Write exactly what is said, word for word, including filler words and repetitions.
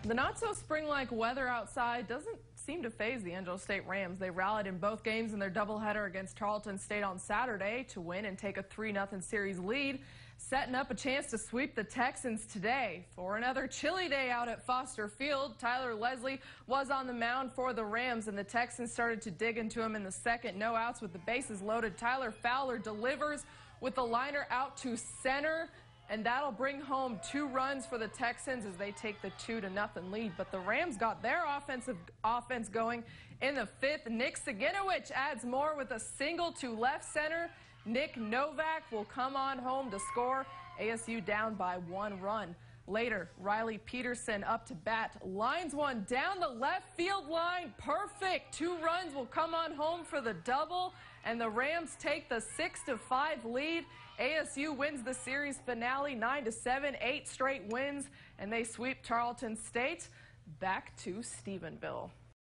The not-so-spring-like weather outside doesn't seem to faze the Angelo State Rams. They rallied in both games in their doubleheader against Tarleton State on Saturday to win and take a three nothing series lead, setting up a chance to sweep the Texans today. For another chilly day out at Foster Field, Tyler Leslie was on the mound for the Rams, and the Texans started to dig into him in the second. No outs with the bases loaded. Tyler Fowler delivers with the liner out to center, and that'll bring home two runs for the Texans as they take the two to nothing lead. But the Rams got their offensive offense going in the fifth. Nick Saginowicz adds more with a single to left center. Nick Novak will come on home to score. A S U down by one run. Later, Riley Peterson up to bat, lines one down the left field line. Perfect. Two runs will come on home for the double, and the Rams take the six to five lead. A S U wins the series finale nine to seven, eight straight wins, and they sweep Tarleton State. Back to Stephenville.